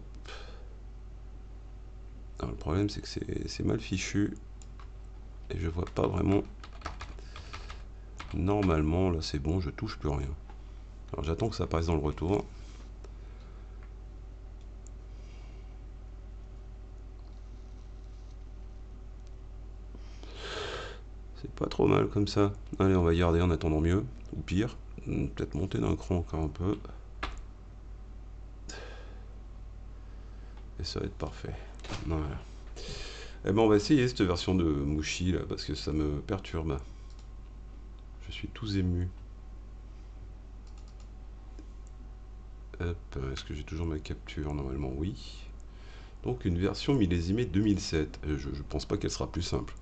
Alors, le problème, c'est que c'est mal fichu. Et je vois pas vraiment... Normalement, là, c'est bon, je touche plus rien. Alors, j'attends que ça apparaisse dans le retour. C'est pas trop mal comme ça. Allez, on va garder en attendant mieux. Ou pire. Peut-être monter d'un cran encore un peu. Et ça va être parfait. Voilà. Eh ben, on va essayer cette version de Mushi, là, parce que ça me perturbe. Je suis tout ému. Hop, est-ce que j'ai toujours ma capture? Normalement, oui. Donc, une version millésimée 2007. Je pense pas qu'elle sera plus simple.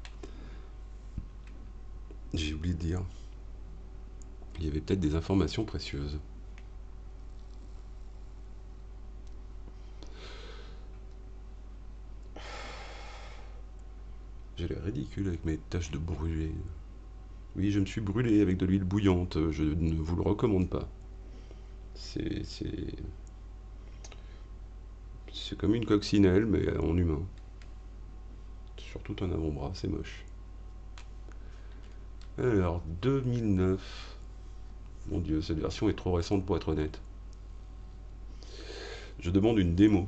J'ai oublié de dire. Il y avait peut-être des informations précieuses. J'ai l'air ridicule avec mes taches de brûlé. Oui, je me suis brûlé avec de l'huile bouillante. Je ne vous le recommande pas. C'est comme une coccinelle, mais en humain. Surtout un avant-bras, c'est moche. Alors, 2009. Mon Dieu, cette version est trop récente pour être honnête. Je demande une démo.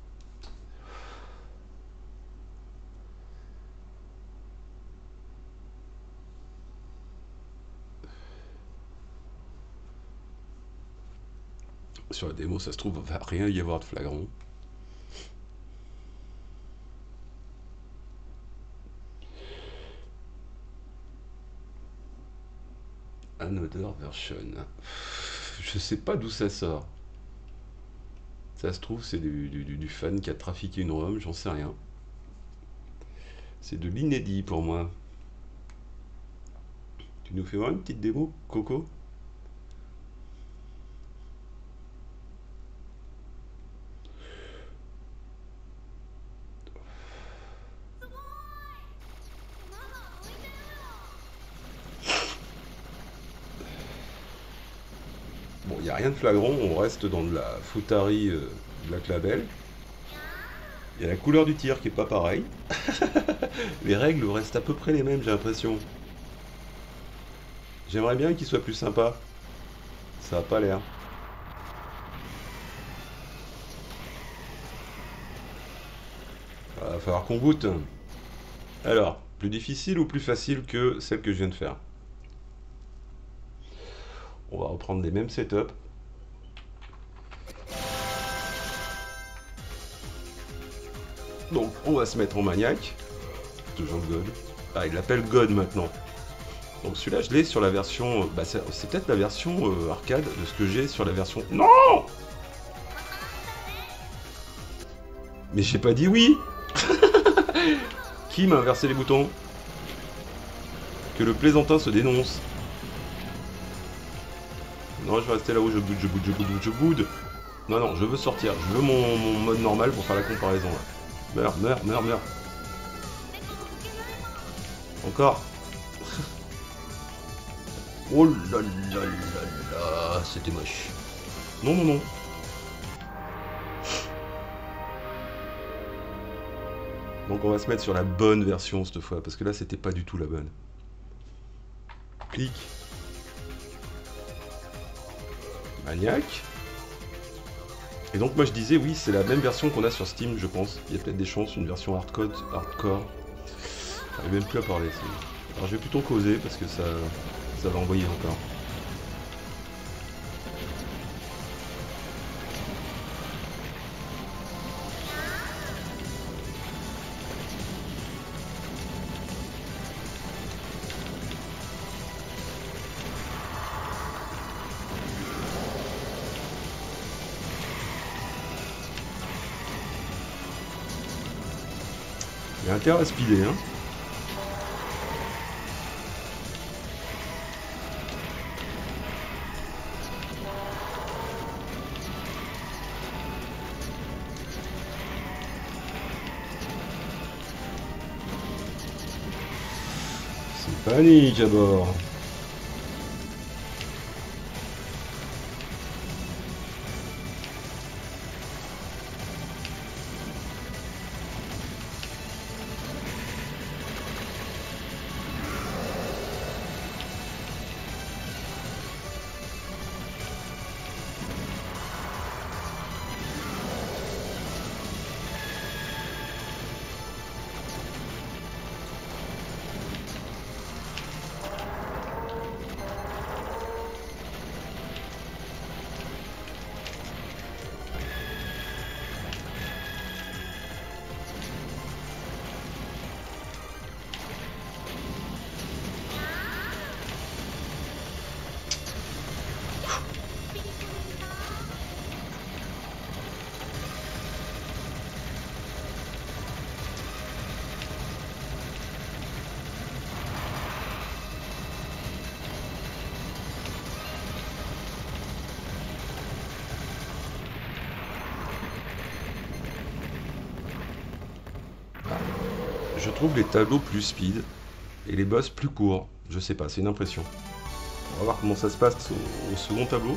Sur la démo, ça se trouve, il va rien y avoir de flagrant. Another version. Je sais pas d'où ça sort. Ça se trouve, c'est du fan qui a trafiqué une ROM, j'en sais rien. C'est de l'inédit pour moi. Tu nous fais voir une petite démo, Coco? Bon, il n'y a rien de flagrant, on reste dans de la Futari Black Label. Il y a la couleur du tir qui est pas pareil. Les règles restent à peu près les mêmes, j'ai l'impression. J'aimerais bien qu'il soit plus sympa. Ça a pas l'air. Va falloir qu'on goûte. Alors, plus difficile ou plus facile que celle que je viens de faire? On va reprendre les mêmes setups. Donc, on va se mettre en maniaque. Toujours God. Ah, il l'appelle God maintenant. Donc celui-là, je l'ai sur la version... Bah, c'est peut-être la version arcade de ce que j'ai sur la version... Non! Mais j'ai pas dit oui. Qui m'a inversé les boutons? Que le plaisantin se dénonce. Non, je vais rester là où je boude, je boude, je boude, je boude. Non, non, je veux sortir. Je veux mon mode normal pour faire la comparaison. Là. Meurs, meurs, meurs, meurs. Encore. Oh là là là là, c'était moche. Non, non, non. Donc on va se mettre sur la bonne version cette fois, parce que là c'était pas du tout la bonne. Clic. Maniaque. Et donc moi je disais oui, c'est la même version qu'on a sur Steam, je pense. Il y a peut-être des chances, une version hardcore. J'arrive même plus à parler. Alors je vais plutôt causer parce que ça va envoyer encore. Il y a intérêt à speeder, hein. C'est panique à bord. Je trouve les tableaux plus speed et les boss plus courts. Je sais pas, c'est une impression. On va voir comment ça se passe au second tableau.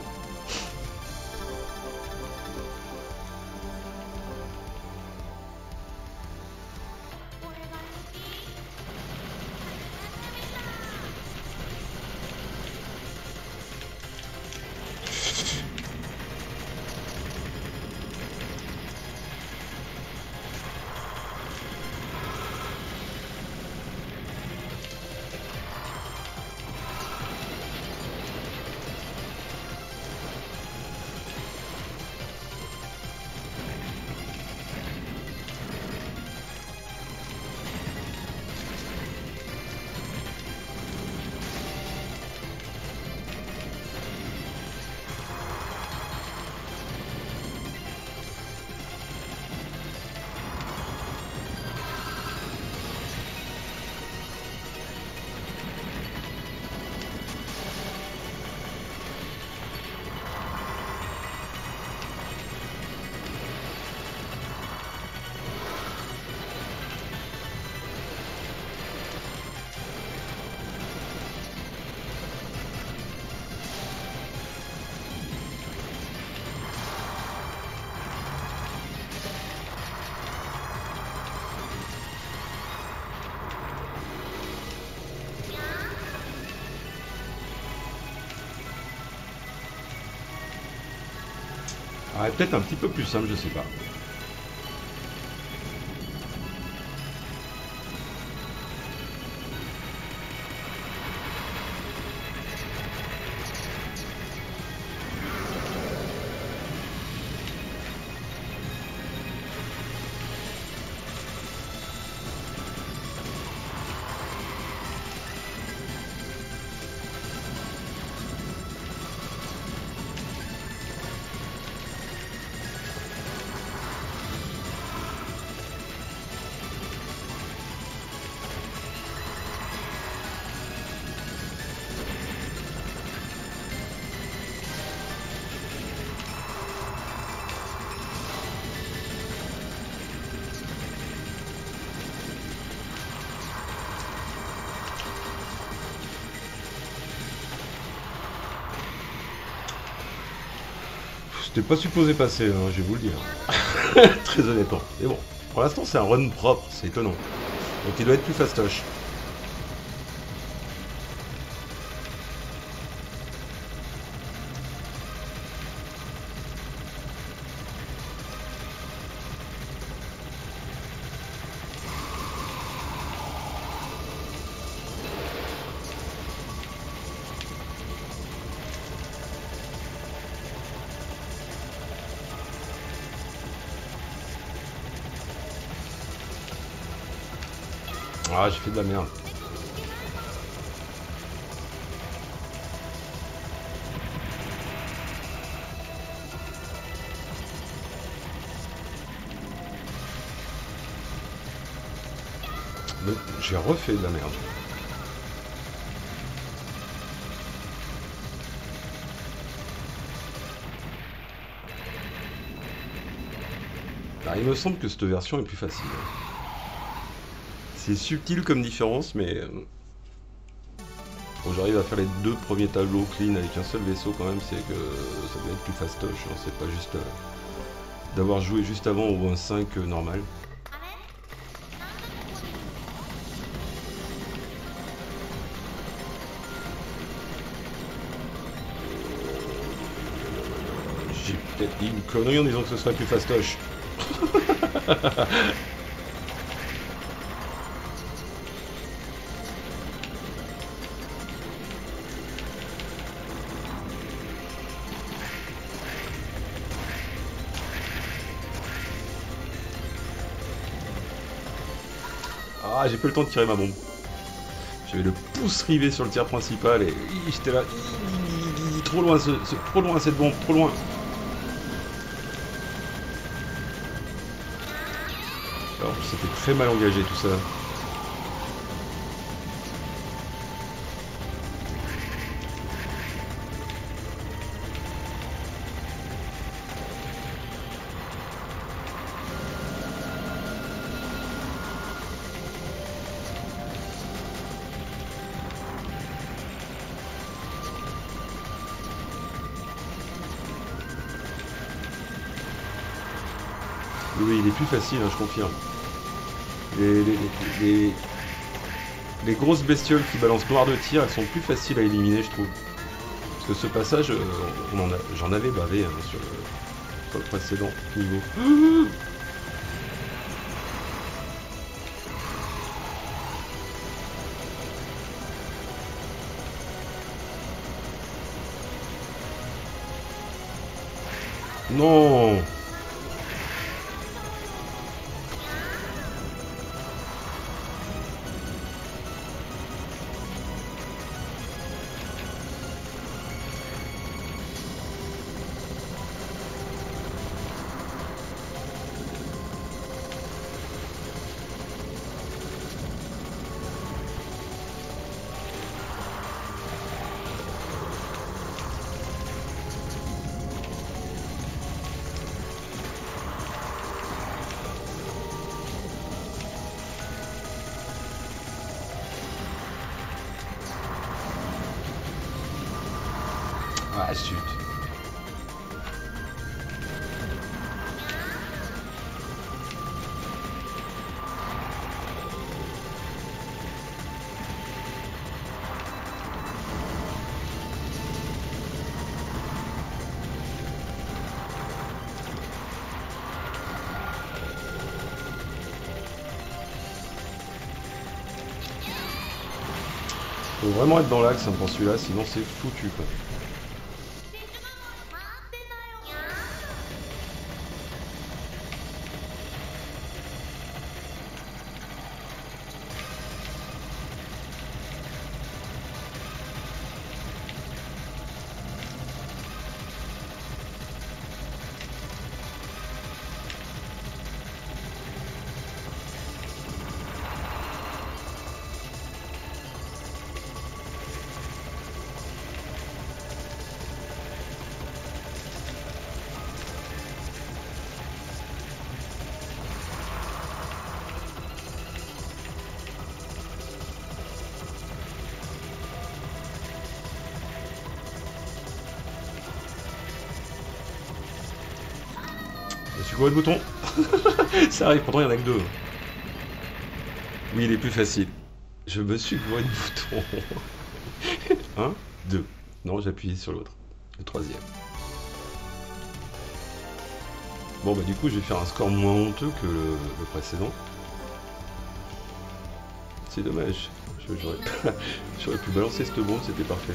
Ah, peut-être un petit peu plus simple, je sais pas. C'était pas supposé passer, hein, je vais vous le dire. Très honnêtement. Mais bon, pour l'instant, c'est un run propre, c'est étonnant. Donc il doit être plus fastoche. Ah, j'ai fait de la merde. Mais j'ai refait de la merde. Ah, il me semble que cette version est plus facile. C'est subtil comme différence, mais bon, j'arrive à faire les deux premiers tableaux clean avec un seul vaisseau quand même, c'est que ça doit être plus fastoche. Hein. C'est pas juste d'avoir joué juste avant au 1.5 normal. J'ai peut-être dit une connerie en disant que ce serait plus fastoche. Ah, j'ai pas eu le temps de tirer ma bombe. J'avais le pouce rivé sur le tir principal et j'étais là. Trop loin, trop loin cette bombe, trop loin. Alors, c'était très mal engagé tout ça. Oui, il est plus facile, hein, je confirme. Les, les- les- les grosses bestioles qui balancent noir de tir, elles sont plus faciles à éliminer, je trouve. Parce que ce passage, j'en avais bavé hein, sur le précédent niveau. Non. Ah, zut. Faut vraiment être dans l'axe hein, pour celui-là, sinon c'est foutu quoi. Je suis quoi le bouton. Ça arrive, pourtant il y en a que deux. Oui, il est plus facile. Je me suis gouré de bouton. Un, deux. Non, j'ai appuyé sur l'autre. Le troisième. Bon, bah du coup, je vais faire un score moins honteux que le précédent. C'est dommage. J'aurais pu balancer cette bombe, c'était parfait.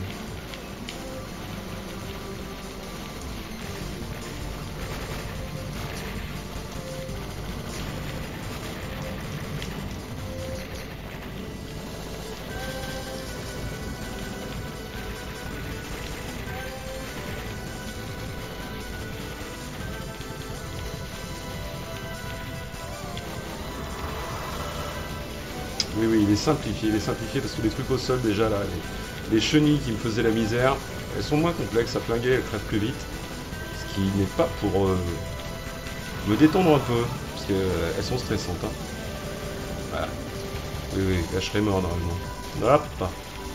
Oui, oui, il est simplifié parce que les trucs au sol déjà là, les chenilles qui me faisaient la misère, elles sont moins complexes à flinguer, elles crèvent plus vite. Ce qui n'est pas pour me détendre un peu, parce qu'elles sont stressantes. Hein. Voilà. Oui, oui, là je serais mort normalement. Hop.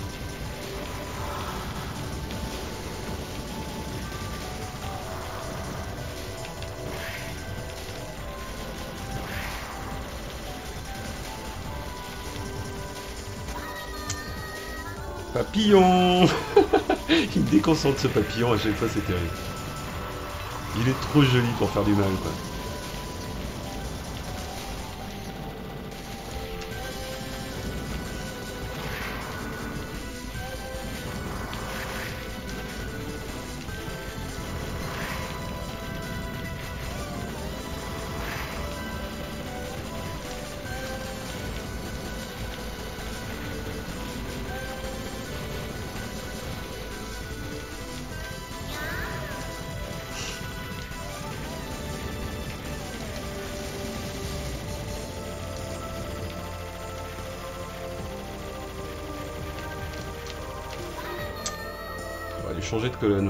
Papillon. Il me déconcentre ce papillon, à chaque fois c'est terrible. Il est trop joli pour faire du mal quoi. On va aller changer de colonne.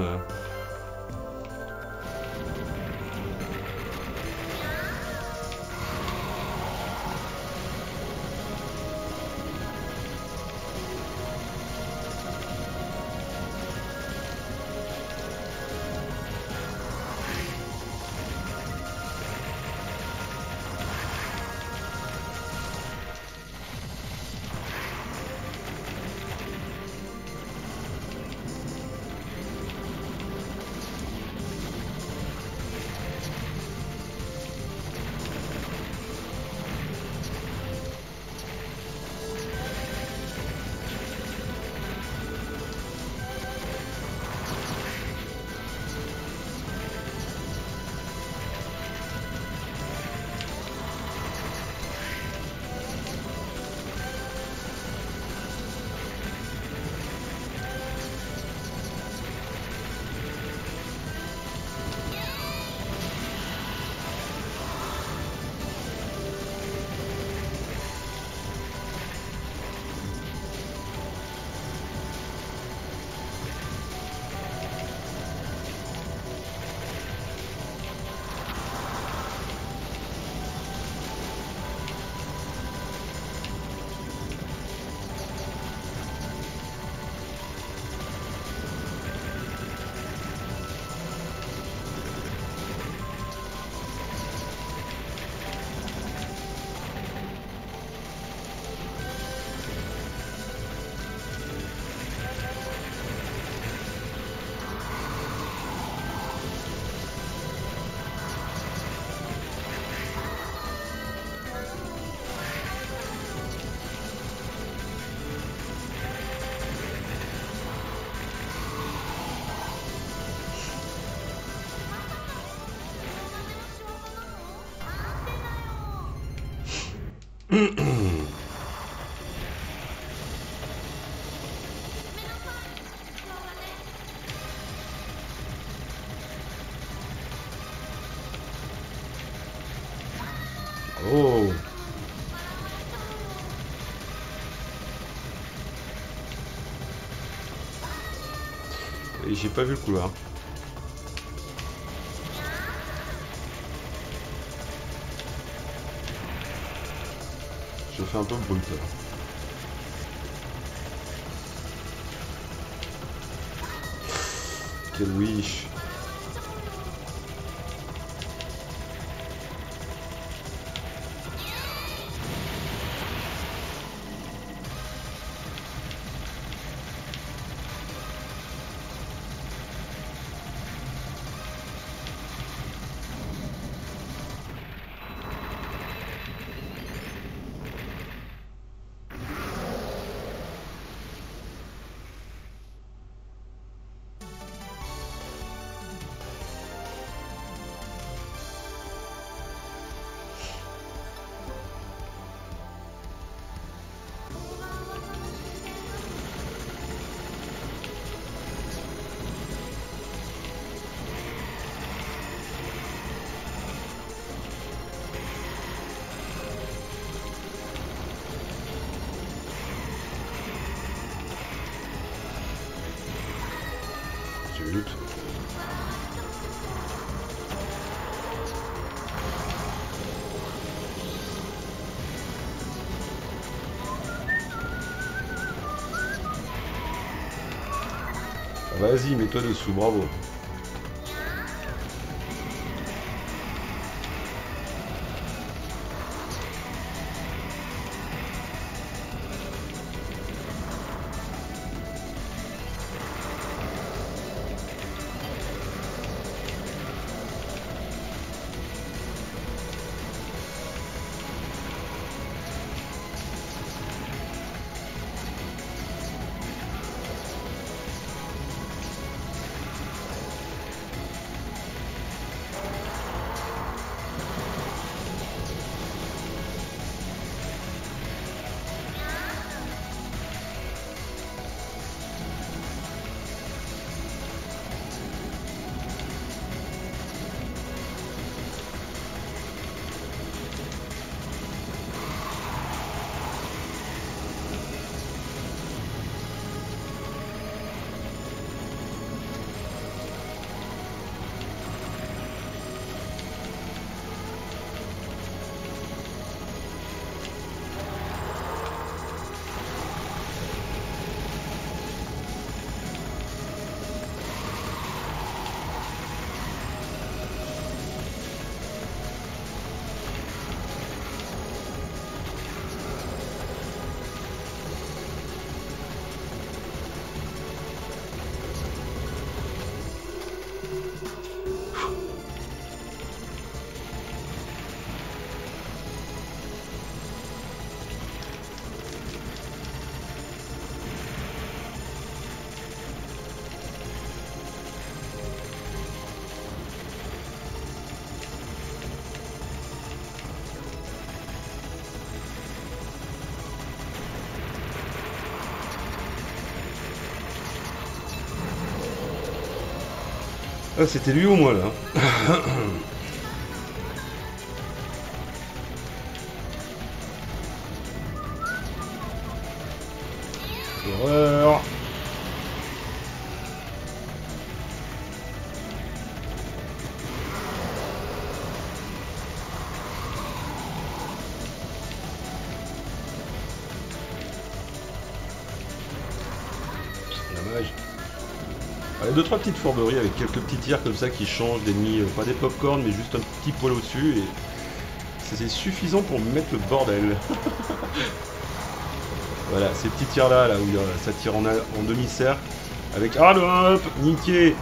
Oh. Et j'ai pas vu le couloir. Je fais un peu le bruiteur. Quel wish. Zut. Vas-y, mets-toi dessous, bravo. Ah, c'était lui ou moi là. Horreur. Dommage. Allez, deux trois petites fourberies avec quelques petits tirs comme ça qui changent d'ennemis, pas des popcorn mais juste un petit poil au-dessus et c'est suffisant pour me mettre le bordel. Voilà, ces petits tirs là, où ça tire en demi-cercle avec ah le hop, niqué.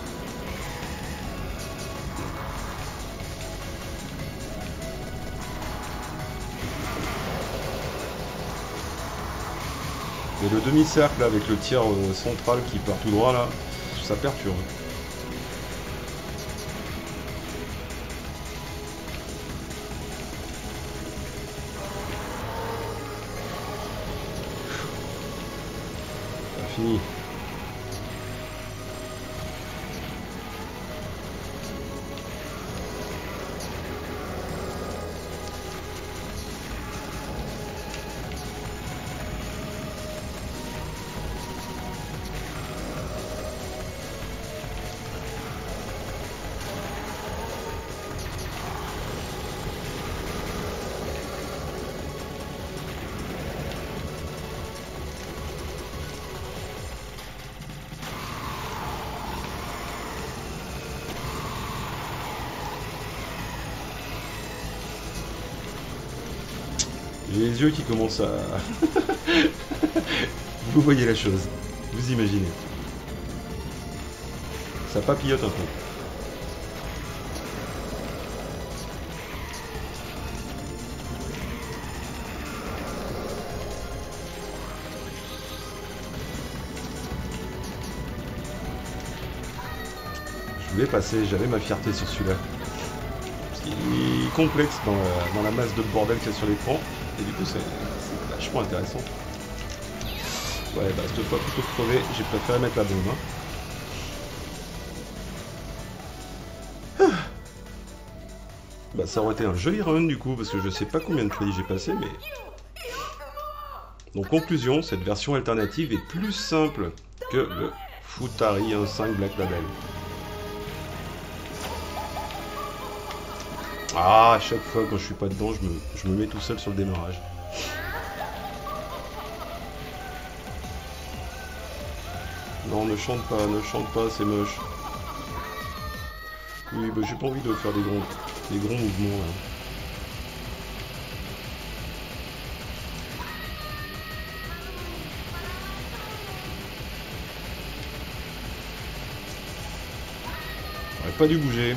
Et le demi-cercle avec le tir central qui part tout droit là, ça perturbe. fini. J'ai les yeux qui commencent à... Vous voyez la chose. Vous imaginez. Ça papillote un peu. Je voulais passer, j'avais ma fierté sur celui-là. Parce qu'il est complexe dans la masse de bordel qu'il y a sur l'écran. Et du coup, c'est vachement intéressant. Ouais, bah cette fois, plutôt que crever, j'ai préféré mettre la bombe. Hein. Bah ça aurait été un joli run du coup, parce que je sais pas combien de crédits j'ai passé, mais... Donc conclusion, cette version alternative est plus simple que le Futari 1.5 Black Label. Ah, à chaque fois quand je suis pas dedans, je me mets tout seul sur le démarrage. Non, ne chante pas, c'est moche. Oui, bah j'ai pas envie de faire des grands mouvements là. J'aurais pas dû bouger.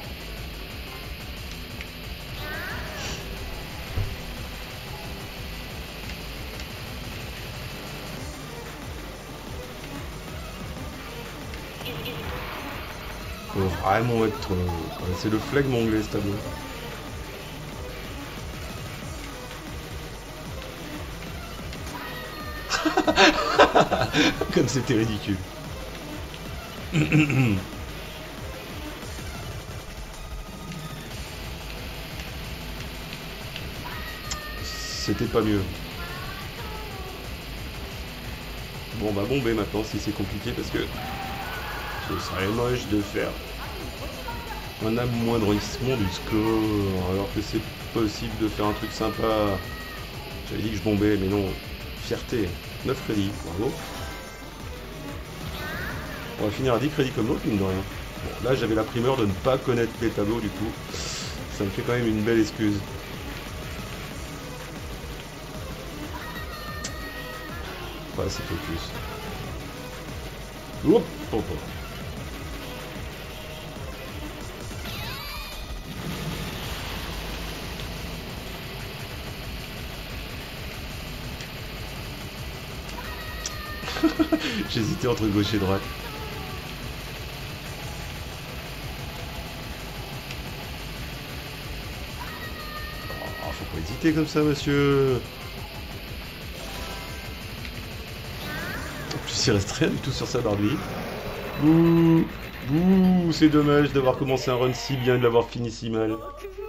Faut vraiment être... c'est le flegme anglais ce tableau. Comme c'était ridicule. C'était pas mieux. Bon, bah bomber maintenant si c'est compliqué parce que ce serait moche de faire un amoindrissement du score alors que c'est possible de faire un truc sympa. J'avais dit que je bombais, mais non. Fierté. 9 crédits, bravo. On va finir à 10 crédits comme l'autre, mine de rien. Bon, là j'avais la primeur de ne pas connaître les tableaux du coup. Ça me fait quand même une belle excuse. Ouais, c'est focus. Hop, hop, hop. J'hésitais entre gauche et droite. Oh, faut pas hésiter comme ça, monsieur. En plus, il reste rien du tout sur sa barre de vie. Bouh, bouh, c'est dommage d'avoir commencé un run si bien et de l'avoir fini si mal.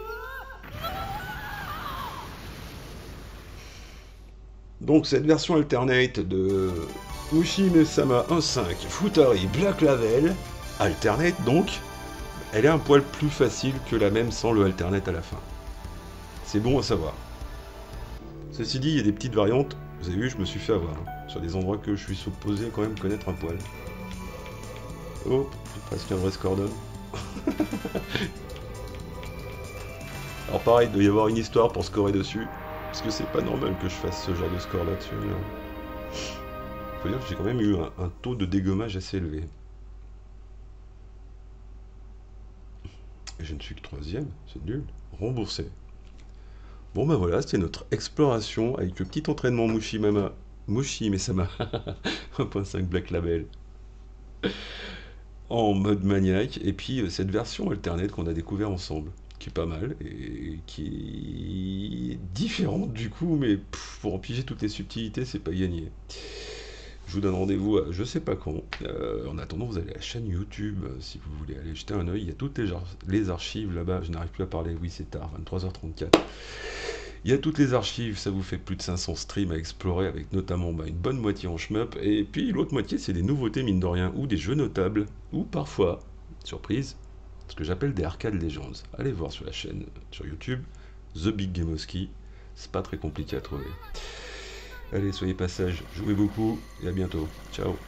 Donc cette version alternate de Mushi-Mesama 1.5 Futari Black Label, alternate donc, elle est un poil plus facile que la même sans le alternate à la fin. C'est bon à savoir. Ceci dit, il y a des petites variantes, vous avez vu, je me suis fait avoir, hein, sur des endroits que je suis supposé quand même connaître un poil. Oh, presque un vrai Scordon. Alors pareil, il doit y avoir une histoire pour scorer dessus. Parce que c'est pas normal que je fasse ce genre de score là-dessus. Faut dire que j'ai quand même eu un taux de dégommage assez élevé. Et je ne suis que 3ème, c'est nul. Remboursé. Bon ben voilà, c'était notre exploration avec le petit entraînement Mushi-Mesama 1.5 Black Label. En mode maniaque. Et puis cette version alternate qu'on a découvert ensemble. Qui est pas mal et qui est différente du coup, mais pour en piger toutes les subtilités, c'est pas gagné. Je vous donne rendez-vous à je sais pas quand. En attendant, vous allez à la chaîne YouTube si vous voulez aller jeter un oeil. Il y a toutes les archives là-bas. Je n'arrive plus à parler. Oui, c'est tard, 23h34. Il y a toutes les archives, ça vous fait plus de 500 streams à explorer avec notamment une bonne moitié en shmup. Et puis l'autre moitié, c'est des nouveautés mine de rien, ou des jeux notables, ou parfois, surprise, ce que j'appelle des arcade legends. Allez voir sur la chaîne, sur YouTube, The Big Gameowski. C'est pas très compliqué à trouver. Allez, soyez pas sages, jouez beaucoup et à bientôt. Ciao.